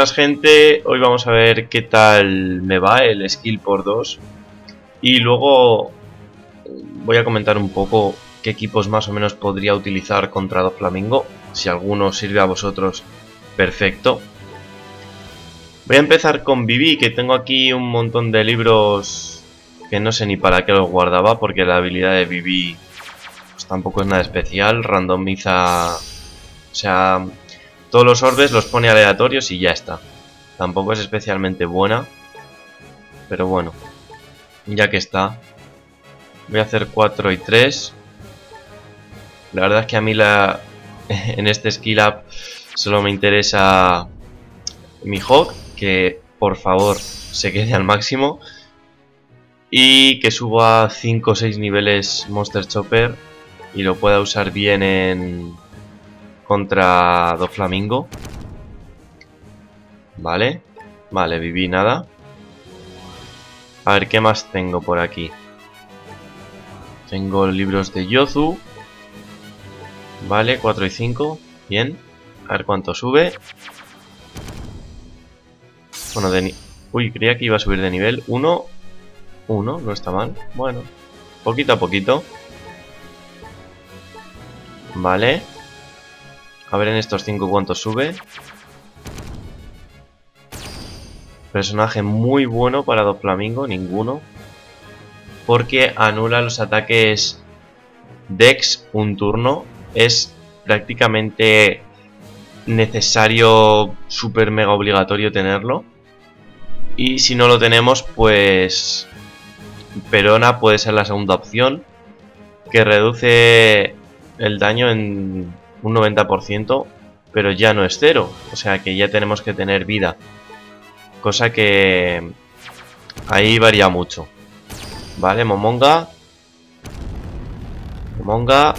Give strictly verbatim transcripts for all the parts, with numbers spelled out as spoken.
buenas, gente. Hoy vamos a ver qué tal me va el skill por dos. Y luego voy a comentar un poco qué equipos más o menos podría utilizar contra Doflamingo. Si alguno sirve a vosotros, perfecto. Voy a empezar con Vivi, que tengo aquí un montón de libros que no sé ni para qué los guardaba, porque la habilidad de Vivi pues tampoco es nada especial. Randomiza, o sea, todos los orbes los pone aleatorios y ya está. Tampoco es especialmente buena, pero bueno, ya que está, voy a hacer cuatro y tres. La verdad es que a mí la en este skill up solo me interesa mi Hawk, que por favor se quede al máximo, y que suba cinco o seis niveles Monster Chopper y lo pueda usar bien en contra Doflamingo. Vale, vale, Viví nada. A ver, ¿qué más tengo por aquí? Tengo libros de Yozu. Vale, cuatro y cinco. Bien. A ver cuánto sube. Bueno, de ni... Uy, creía que iba a subir de nivel. uno. uno, no está mal. Bueno, poquito a poquito. Vale. A ver en estos cinco cuánto sube. Personaje muy bueno para Doflamingo, ninguno. Porque anula los ataques Dex un turno. Es prácticamente necesario, super mega obligatorio tenerlo. Y si no lo tenemos, pues Perona puede ser la segunda opción, que reduce el daño en un noventa por ciento, pero ya no es cero. O sea que ya tenemos que tener vida. Cosa que ahí varía mucho. Vale, Momonga. Momonga.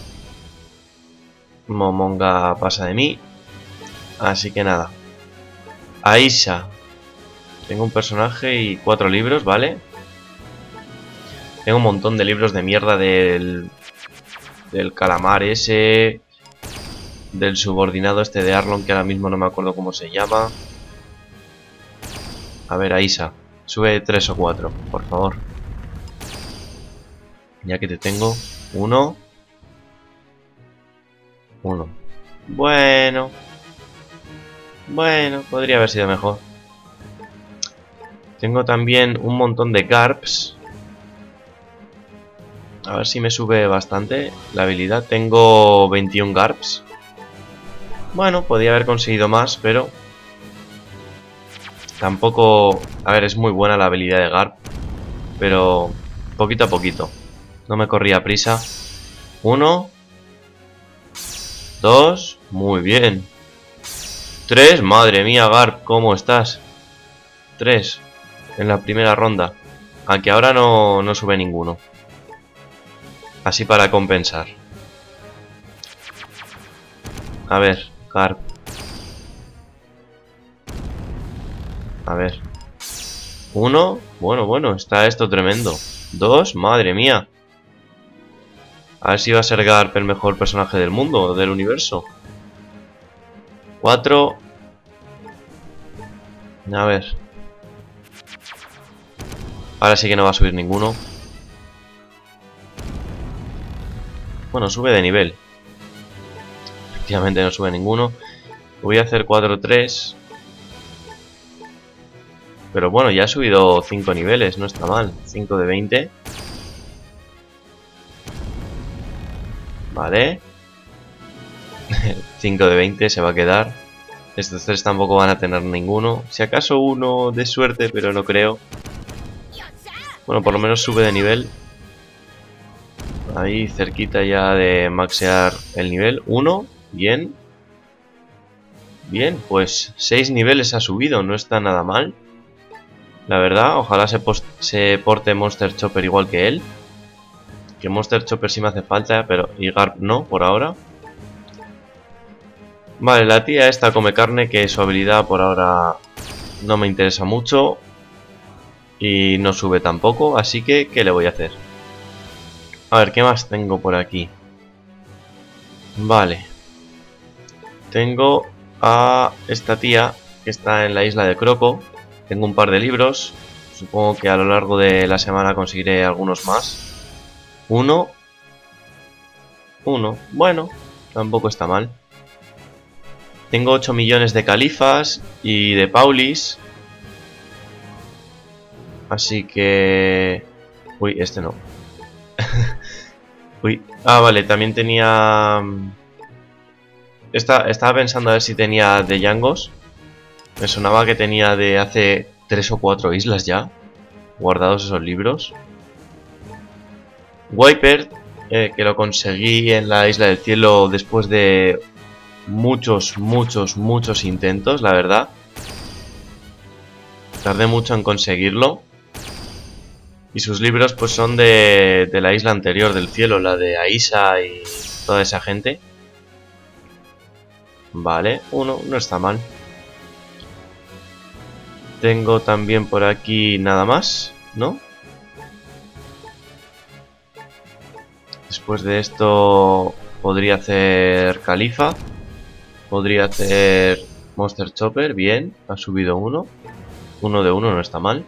Momonga pasa de mí. Así que nada. Aisha. Tengo un personaje y cuatro libros, ¿vale? Tengo un montón de libros de mierda del... Del calamar ese. Del subordinado este de Arlong, que ahora mismo no me acuerdo cómo se llama. A ver, Aisha. Sube tres o cuatro, por favor. Ya que te tengo. Uno. Uno. Bueno. Bueno, podría haber sido mejor. Tengo también un montón de Garps. A ver si me sube bastante la habilidad. Tengo veintiún Garps. Bueno, podría haber conseguido más, pero tampoco... A ver, es muy buena la habilidad de Garp, pero poquito a poquito. No me corría prisa. Uno. Dos. Muy bien. Tres. Madre mía, Garp, ¿cómo estás? Tres. En la primera ronda. Aunque ahora no, no sube ninguno. Así para compensar. A ver, Garp. A ver. Uno. Bueno, bueno, está esto tremendo. Dos. Madre mía. A ver si va a ser Garp el mejor personaje del mundo, del universo. Cuatro. A ver. Ahora sí que no va a subir ninguno. Bueno, sube de nivel. Efectivamente no sube ninguno. Voy a hacer cuatro tres. Pero bueno, ya ha subido cinco niveles, no está mal. cinco de veinte. Vale. cinco de veinte se va a quedar. Estos tres tampoco van a tener ninguno. Si acaso uno de suerte, pero no creo. Bueno, por lo menos sube de nivel. Ahí cerquita ya de maxear el nivel. uno. Bien. Bien, pues seis niveles ha subido. No está nada mal. La verdad, ojalá se, se porte Monster Chopper igual que él. Que Monster Chopper sí me hace falta, pero y Garp no, por ahora. Vale, la tía esta come carne, que su habilidad por ahora no me interesa mucho. Y no sube tampoco, así que ¿qué le voy a hacer? A ver, ¿qué más tengo por aquí? Vale. Tengo a esta tía, que está en la isla de Croco. Tengo un par de libros. Supongo que a lo largo de la semana conseguiré algunos más. Uno. Uno. Bueno, tampoco está mal. Tengo ocho millones de califas y de paulis. Así que... Uy, este no. Uy. Ah, vale, también tenía... Esta, estaba pensando a ver si tenía de Yangos. Me sonaba que tenía de hace tres o cuatro islas ya guardados esos libros. Wiper, eh, que lo conseguí en la Isla del Cielo después de muchos, muchos, muchos intentos, la verdad. Tardé mucho en conseguirlo. Y sus libros pues son de, de la isla anterior del cielo, la de Aisa y toda esa gente. Vale, uno, no está mal. Tengo también por aquí nada más, ¿no? Después de esto podría hacer Califa. Podría hacer Monster Chopper, bien, ha subido uno. Uno de uno no está mal.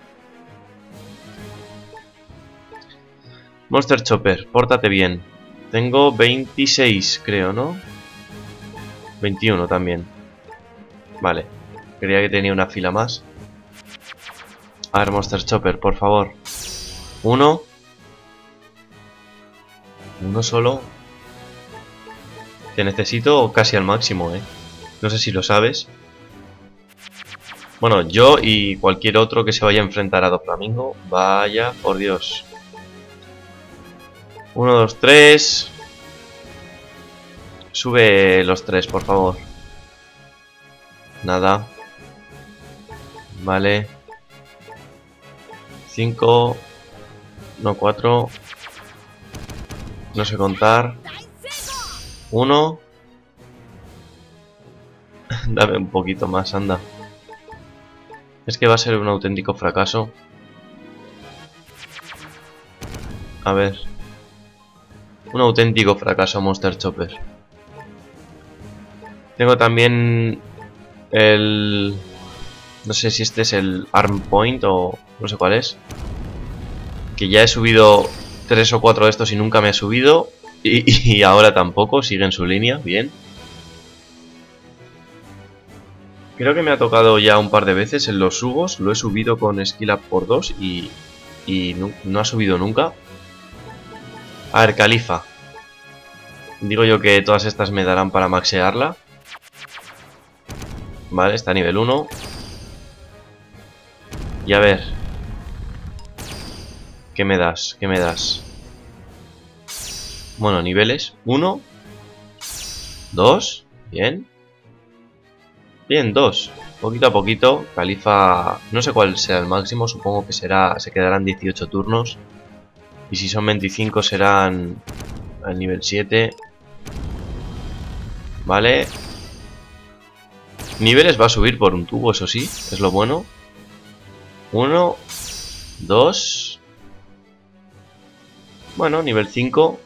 Monster Chopper, pórtate bien. Tengo veintiséis, creo, ¿no? veintiuno también. Vale, creía que tenía una fila más. A ver, Monster Chopper, por favor. Uno. Uno solo. Te necesito casi al máximo, ¿eh? No sé si lo sabes. Bueno, yo y cualquier otro que se vaya a enfrentar a Doflamingo. Vaya, por Dios. Uno, dos, tres. Sube los tres, por favor. Nada. Vale. Cinco. No, cuatro. No sé contar. Uno. Dame un poquito más, anda. Es que va a ser un auténtico fracaso. A ver. Un auténtico fracaso, Monster Chopper. Tengo también el... No sé si este es el Arm Point o no sé cuál es. Que ya he subido tres o cuatro de estos y nunca me ha subido. Y, y ahora tampoco, sigue en su línea, bien. Creo que me ha tocado ya un par de veces en los subos. Lo he subido con Skill Up por dos y, y no, no ha subido nunca. A ver, Califa. Digo yo que todas estas me darán para maxearla. Vale, está a nivel uno. Y a ver. ¿Qué me das? ¿Qué me das? Bueno, niveles. Uno. Dos. Bien. Bien, dos. Poquito a poquito. Califa. No sé cuál será el máximo. Supongo que será. Se quedarán dieciocho turnos. Y si son veinticinco serán al nivel siete. Vale. Niveles va a subir por un tubo, eso sí. Es lo bueno. Uno. Dos. Bueno, nivel cinco.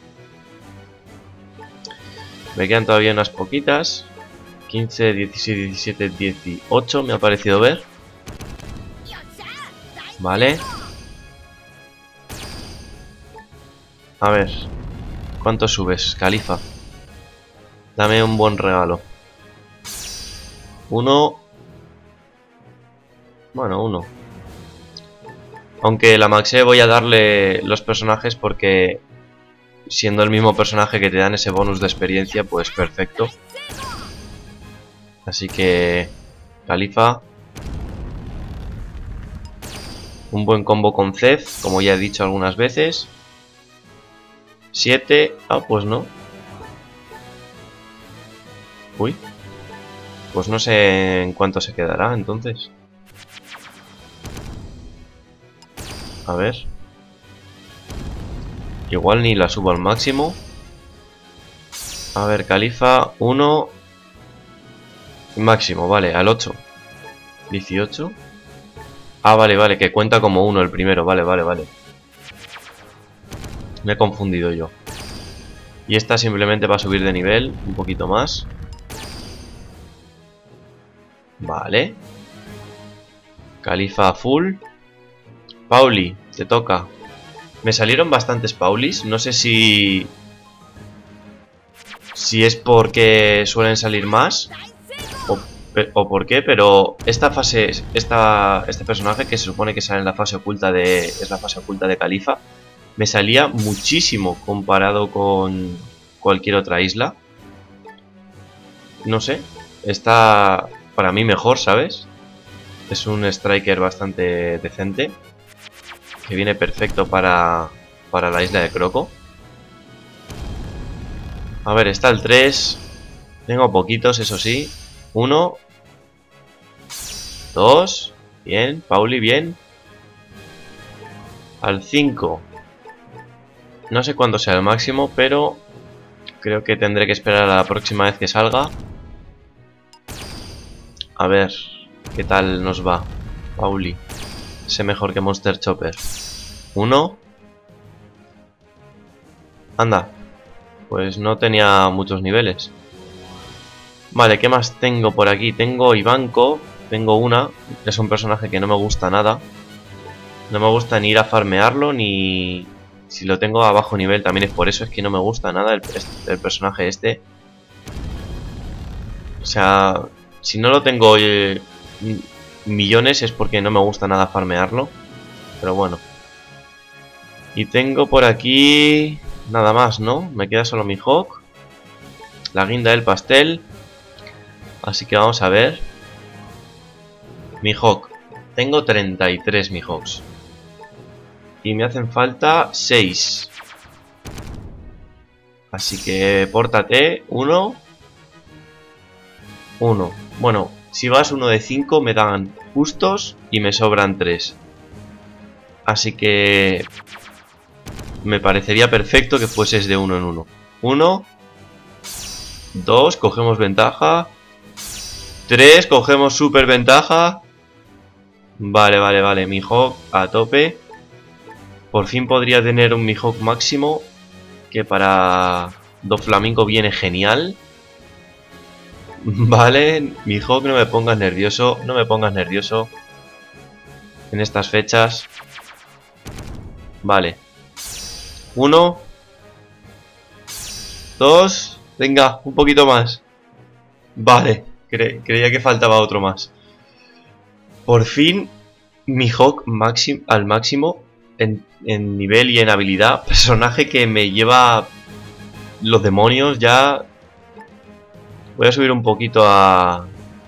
Me quedan todavía unas poquitas. quince, dieciséis, diecisiete, dieciocho me ha parecido ver. Vale. A ver. ¿Cuánto subes, Califa? Dame un buen regalo. Uno. Bueno, uno. Aunque la maxé voy a darle los personajes porque siendo el mismo personaje que te dan ese bonus de experiencia, pues perfecto. Así que Califa. Un buen combo con Zed, como ya he dicho algunas veces. siete. Ah, pues no. Uy. Pues no sé en cuánto se quedará entonces. A ver. Igual ni la subo al máximo. A ver, Califa. uno. Máximo, vale, al ocho. dieciocho. Ah, vale, vale, que cuenta como uno el primero. Vale, vale, vale. Me he confundido yo. Y esta simplemente va a subir de nivel un poquito más. Vale. Califa full. Pauli, te toca. Me salieron bastantes Paulis. No sé si... Si es porque suelen salir más o, o por qué, pero esta fase, esta, este personaje que se supone que sale en la fase oculta de... Es la fase oculta de Califa. Me salía muchísimo comparado con cualquier otra isla. No sé, está para mí mejor, ¿sabes? Es un striker bastante decente, que viene perfecto para, para la isla de Croco. A ver, está el tres. Tengo poquitos, eso sí. Uno. Dos. Bien, Pauli, bien. Al cinco. No sé cuándo sea el máximo, pero creo que tendré que esperar a la próxima vez que salga. A ver qué tal nos va. Pauli. Sé mejor que Monster Chopper. Uno. Anda. Pues no tenía muchos niveles. Vale, ¿qué más tengo por aquí? Tengo Ivanko. Tengo una. Es un personaje que no me gusta nada. No me gusta ni ir a farmearlo, ni... Si lo tengo a bajo nivel también es por eso. Es que no me gusta nada el, el personaje este. O sea... Si no lo tengo eh, millones es porque no me gusta nada farmearlo. Pero bueno. Y tengo por aquí... Nada más, ¿no? Me queda solo mi Hawk. La guinda del pastel. Así que vamos a ver. Mi Hawk. Tengo treinta y tres mi Hawks. Y me hacen falta seis. Así que pórtate. Uno. Uno. Bueno, si vas uno de cinco me dan justos y me sobran tres. Así que... Me parecería perfecto que fueses de uno en uno. Uno. Dos, cogemos ventaja. Tres, cogemos super ventaja. Vale, vale, vale. Mihawk a tope. Por fin podría tener un Mihawk máximo. Que para Doflamingo viene genial. Vale, Mihawk, no me pongas nervioso. No me pongas nervioso. En estas fechas. Vale. Uno. Dos. Venga, un poquito más. Vale, cre creía que faltaba otro más. Por fin, Mihawk máximo, al máximo en, en nivel y en habilidad. Personaje que me lleva los demonios ya. Voy a subir un poquito a...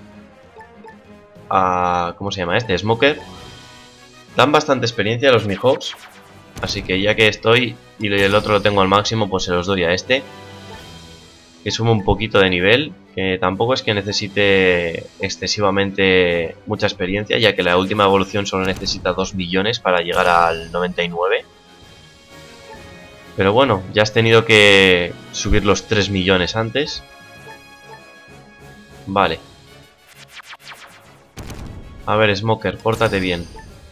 a ¿cómo se llama este? Smoker. Dan bastante experiencia los Mihawks. Así que ya que estoy y el otro lo tengo al máximo, pues se los doy a este. Que sumo un poquito de nivel. Que tampoco es que necesite excesivamente mucha experiencia, ya que la última evolución solo necesita dos millones para llegar al noventa y nueve. Pero bueno, ya has tenido que subir los tres millones antes. Vale. A ver, Smoker, pórtate bien.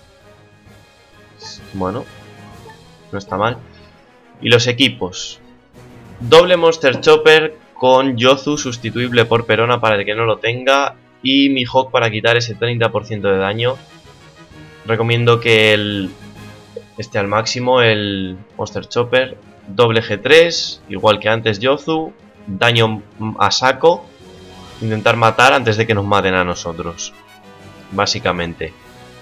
Bueno. No está mal. Y los equipos. Doble Monster Chopper con Yozu sustituible por Perona para el que no lo tenga. Y Mihawk para quitar ese treinta por ciento de daño. Recomiendo que el esté al máximo el Monster Chopper. Doble G tres, igual que antes Yozu. Daño a saco. Intentar matar antes de que nos maten a nosotros. Básicamente.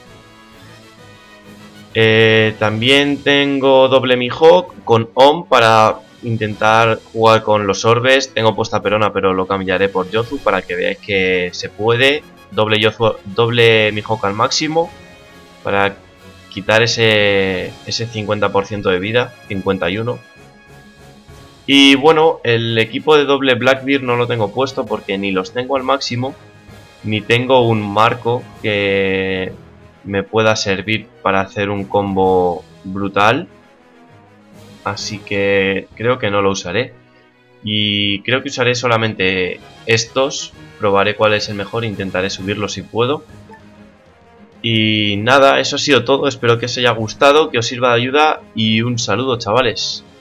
Eh, también tengo doble Mihawk con Om para intentar jugar con los orbes. Tengo puesta Perona, pero lo cambiaré por Yozu para que veáis que se puede. Doble Yozu, doble Mihawk al máximo para quitar ese, ese cincuenta por ciento de vida, cincuenta y uno. Y bueno, el equipo de doble Blackbeard no lo tengo puesto porque ni los tengo al máximo, ni tengo un marco que me pueda servir para hacer un combo brutal. Así que creo que no lo usaré. Y creo que usaré solamente estos. Probaré cuál es el mejor, intentaré subirlo si puedo. Y nada, eso ha sido todo. Espero que os haya gustado, que os sirva de ayuda. Y un saludo, chavales.